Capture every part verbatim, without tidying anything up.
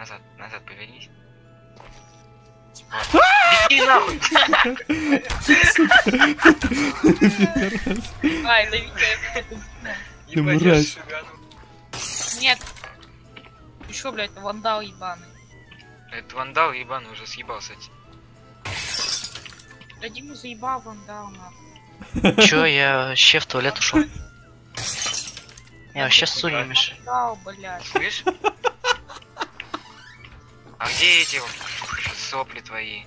назад, назад повернись. Беги нахуй! Ай, да Ты мразь. Нет. Еще, блядь, вандал ебаный. Это вандал ебаный уже съебался. Да Диму заебал вандал, нахуй. Чё, я вообще в туалет ушел. Я вообще ссу не мешаю. Вандал, блядь. Слышь? А где эти сопли твои?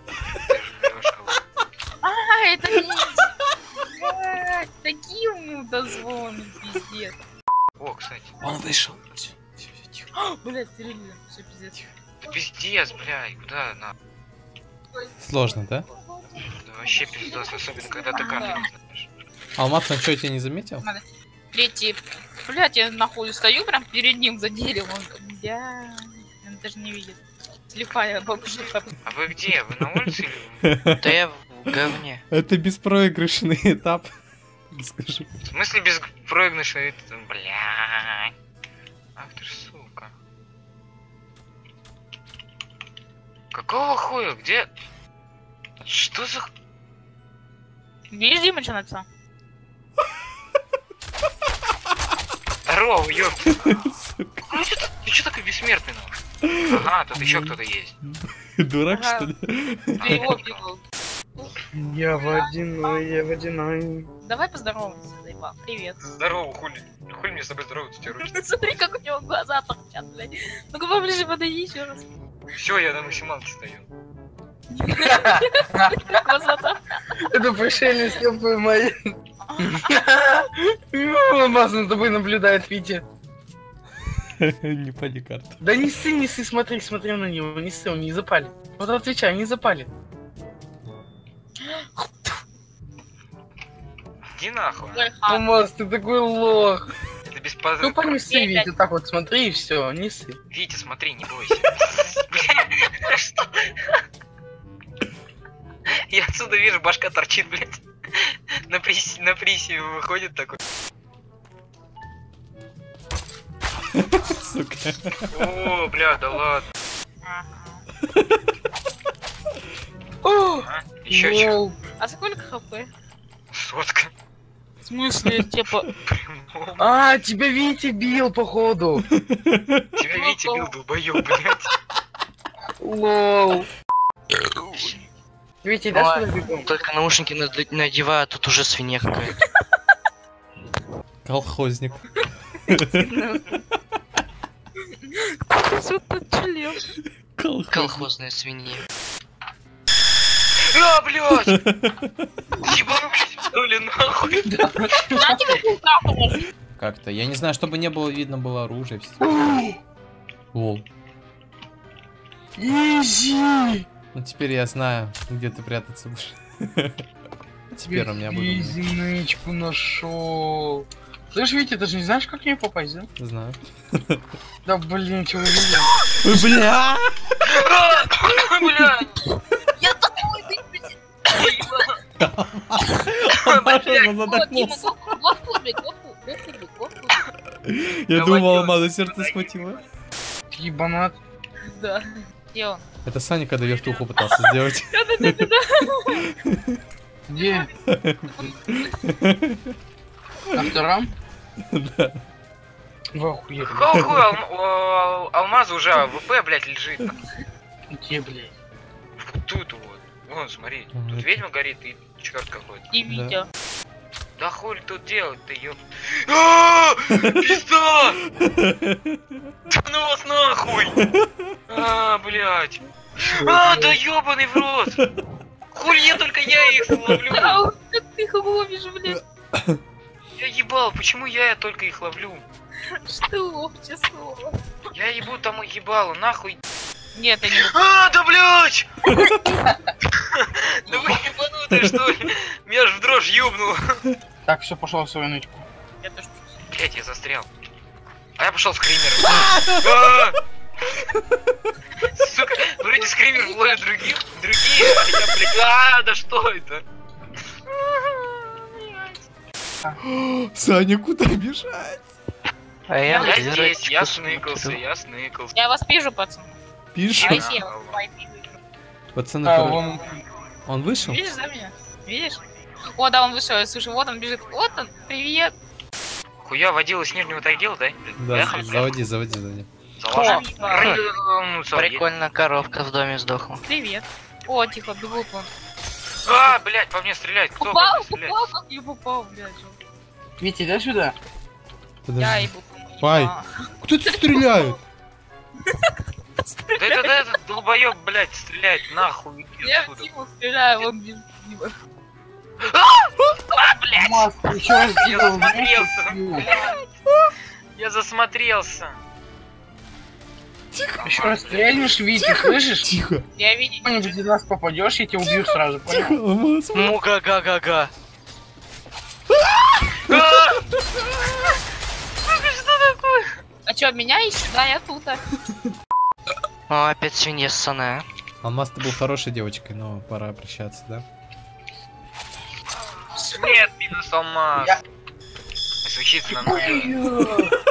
А, это не... Блядь, такие мудозвоны, пиздец. О, кстати. Он вышел. Блядь, стрельно, все пиздец. Да пиздец, блядь, куда на? Сложно, да? Да вообще пиздос, особенно когда ты карты не знаешь. Алмаз, он что, тебя не заметил? Третий. Блядь, я нахуй стою прям перед ним за деревом. Бля, он даже не видит. Слепая бабушка. А вы где? Вы на улице или? Да я в говне. Это беспроигрышный этап. Скажу. В смысле беспроигрышный это, бля. Ах ты ж сука. Какого хуя? Где? Что за... Видишь, Димыч, отца? Здорово, ёпта. Ну что ты чё такой бессмертный, ну? Ага, тут еще кто-то есть. Дурак, Ага. что ли? Ты его бегал. Я водяной, я водяной. Давай поздороваемся, заебал. Привет. Здорово, хули. Хули мне с тобой здороваться, тебе руки. Смотри, как у него глаза торчат, блядь. Ну-ка поближе подойди еще раз. Все, я на максималке стою. Как глаза торчат. Это пришельцы, ёпы мои. Алмаз над тобой наблюдает, Витя. Не поди карту. Да не ссы, не ссы, смотри, смотри на него, не ссы, он не запалит. Вот отвечай, не запалит. Иди нахуй. Лайфхак. Алмаз, ты такой лох. Это бесполезно. Ну, по не ссы, Витя, так вот смотри и все, не ссы. Витя, смотри, не бойся. Бля, что? Я отсюда вижу, башка торчит, блядь. На приси, на приси выходит такой. Сука. О, бля, да ладно. О, Еще че? лол. А сколько хп? Сотка. В смысле, типа... А, тебя Витя бил, походу. Тебя Витя бил, долбоёб, блядь. Лол. Витя, да, Ой, сюда бегом? Только наушники над- надеваю, а тут уже свинья какая-то. Колхозник. Что ты член? Колхозник. Колхозная свинья. А, блядь! Ебанулись, что ли, нахуй? Знаете, какую карту можно? Как-то. Я не знаю, чтобы не было видно было оружие. Лол. Изи! Ну теперь я знаю, где ты прятаться будешь. Теперь у меня будет. Изи нычку нашел. Слышь, Витя, ты же не знаешь, как к ней попасть, да? Знаю. Да блин, чего видел? Бля! Блядь! Я такой, ты, блядь. Он Вот, Дима, задохнулся. главкубик, главкубик, главкубик. Я Давай, думал, делай. Алмаза сердце схватило. Ебанат. Да. Где он? Это Саня, когда вертуху пытался сделать. Где? На втором? Да. Вы охуели. Какого хуя Алм- у Алмаза уже АВП, блядь, лежит? Где, блядь? Вот тут вот. Вон, смотри. Ага. Тут ведьма горит и черт какой-то. И Витя. Да хуй тут делать-то, ёп. А, пизда! Да ну вас нахуй! А, блядь. А, да ёбаный в рот! Хуй я только я их ловлю. Ау, как ты их ловишь, блядь. Я ебал, почему я только их ловлю? Что? Число. Я ебу там и ебало, нахуй. Нет, я не буду. А, да блядь! Да вы ебанутые, что ли? Меня ж в дрожь ёбнуло. Так, все, пошел в свою нычку. Я тоже. Блять, я застрял. А я пошел скримером. А! Сука, вроде скример ловит других, другие, а я, блядь, а, да что это? Саня, куда бежать? А я, Я в здесь, дырочку я смотрю. сныкался, я сныкался. Я вас вижу, пацан. Пишу. Ай, сел, давай, ты. Пацаны, А, короче, вон... он вышел? Видишь, за меня? Видишь? О, да, он вышел, я слышу, вот он бежит. Вот он, привет. Хуя водила с нижнего тайгела, да? Да, Поехали? заводи, заводи, заводи. Заложим. О, Рынуться. Прикольно, коровка в доме сдохла. Привет. О, тихо, бегут вон. А, блядь, по мне стреляет. Кто по Попал, мне стреляет? попал, как я попал, блядь. жёлтый. Витя, иди сюда. Я Подожди. ебу. Пай. Кто это стреляет? Да это, да, этот долбоёб, блядь, стреляет нахуй. Иди Я в отсюда. Тиму стреляю, он бежит. Маск, еще раз Я сделал. засмотрелся. Блядь. Я засмотрелся. Еще раз стрельнешь, Витя, слышишь? Тихо. Я видел. Кто-нибудь из нас попадешь, я тебя убью сразу, Тихо, понял? Алмаз. Му-га-га-га-га. А чё, меня ищут? Да, я тут. а. О, опять свинья ссаная. Алмаз, ты был хорошей девочкой, но пора прощаться, да? Нет, минус алмаз. Я- Свечится на нуле.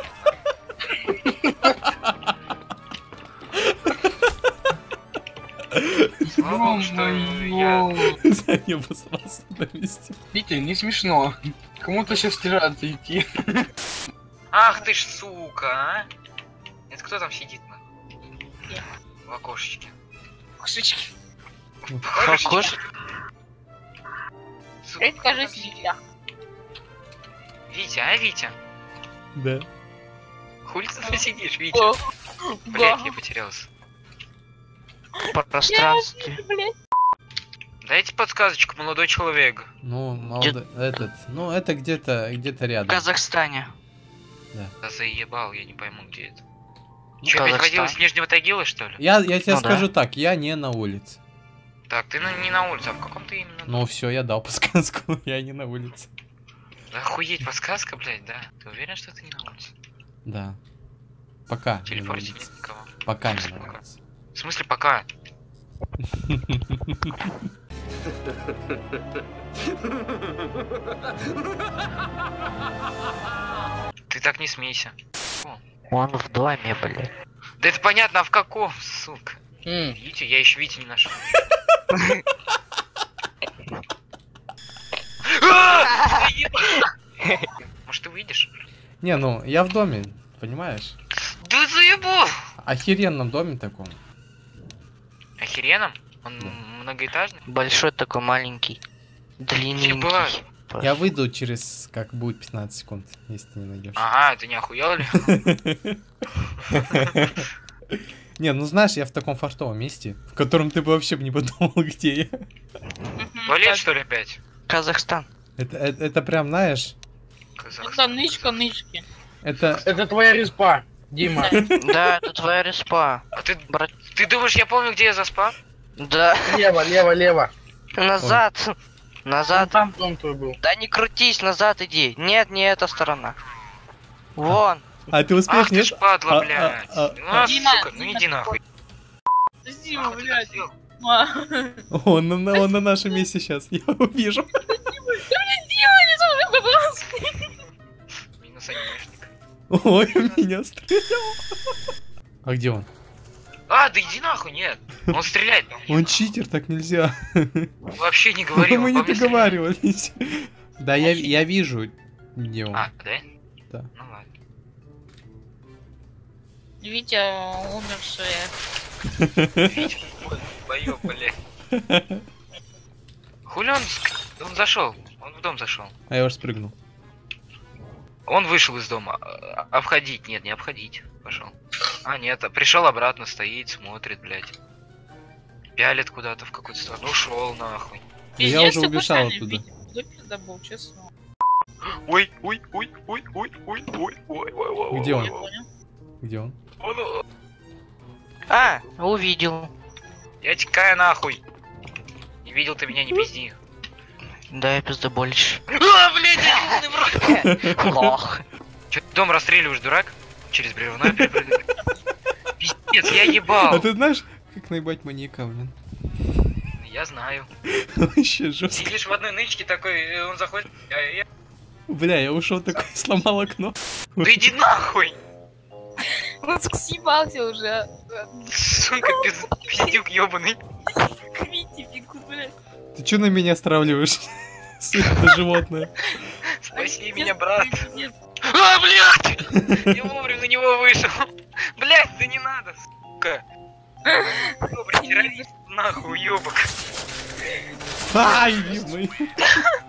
Слава богу, что я... Саня обосрался на месте. Витя, не смешно. Кому-то сейчас стираться идти. Ах ты ж сука, а? Это кто там сидит на? Я. В окошечке. Кушечки. Хакош? Сука, Ты скажи кто там сидит? себя. Витя, а Витя? Да. Хули ты там сидишь, Витя? О, Блять, да. я потерялся. По пространству. Блядь. Дайте подсказочку, молодой человек. Ну, молодой, этот, ну это где-то, где-то В рядом. Казахстане. Да заебал, я не пойму, где это. Ну, Че, опять Казахстан. водила с Нижнего Тагила, что ли? Я, я тебе Ну да. скажу так, я не на улице. Так, ты на- не на улице, а в каком ты именно? Ну все, я дал подсказку, я не на улице. Да охуеть, подсказка, блядь, да? Ты уверен, что ты не на улице? Да. Пока В не на телефорте улице. нет никого. Пока не В смысле на пока? улице. В смысле пока? Ты так не смейся. Он в доме, блядь. Да это понятно, а в каком, сука? М, Витя, я еще Витю не нашел. А, заебал. Может, ты выйдешь? Не, ну я в доме, понимаешь? Да заебал! Охеренном доме таком. Охереном? Он Да. многоэтажный? Большой такой маленький. Длинненький. Ебать. Я выйду через, как будет, пятнадцать секунд, если ты не найдешь. Ага, ты не охуел ли? Не, ну знаешь, я в таком фартовом месте, в котором ты бы вообще бы не подумал, где я. Туалет, что ли, опять? Казахстан. Это, это, это прям, знаешь, Это Казахстан. нычка, нычки. это... Это твоя респа, Дима. Да, это твоя респа. А ты, Брат. ты думаешь, я помню, где я заспал? Да. Лево, лево, лево. Назад. Вон Назад. там дом твой был. Да не крутись, назад иди. Нет, не эта сторона. Вон. А ты успеешь, Ах ты нет? ж падла, А, блядь. а, а, А, Дима, сука, ну Дима, иди нахуй. Дима, Нахуй ты блядь. так сделал? А. Он, на, он на нашем месте сейчас, я его вижу. Минус анимешник. Ой, меня стрелял. А где он? А, да иди нахуй, нет. Он стреляет по мне. Он читер, так нельзя. Вообще не говорил. Мы он не по мне договаривались. Да, я, я вижу, где он. стреляет. А, да? Да. Ну ладно. Витя умершая. Витя, боёб, блядь. Хули он, ск- он зашел, он в дом зашел. А я уже спрыгнул. Он вышел из дома. А- Обходить, нет, не обходить. Пошел. А, нет, пришел обратно, стоит, смотрит, блядь. Пялит куда-то в какую-то сторону. Ушел нахуй. Да я Пиздец, уже ты убежал брутальный, оттуда. Витя. Да пизда был, честно. Ой, ой, ой, ой, ой, ой, ой, ой, ой, ой. Где Я он? понял. Где он? Он- А, увидел. Я текаю нахуй. Не видел ты меня, не пизди. Да, я пиздоболище. А, блядь, я ебаный в рот. Лох. Че, ты дом расстреливаешь, дурак? Через бревна перепрыгивай. Пиздец, я А ебал. ты знаешь, как наебать маньяка, блин? Я знаю. Вообще жестко. Сидишь в одной нычке такой, э, он заходит. а я- Бля, я ушел такой, сломал окно. Да иди нахуй! Он съебался уже. Сука, пиз- пиздюк ёбаный. Квити, фигу, блядь. Ты чё на меня стравливаешь? Это животное. Спаси меня, брат. Нет, А, блядь! Я вовремя на него вышел. Блядь, да не надо, сука. Добрый террорист, нахуй, ёбок. Ай, ну.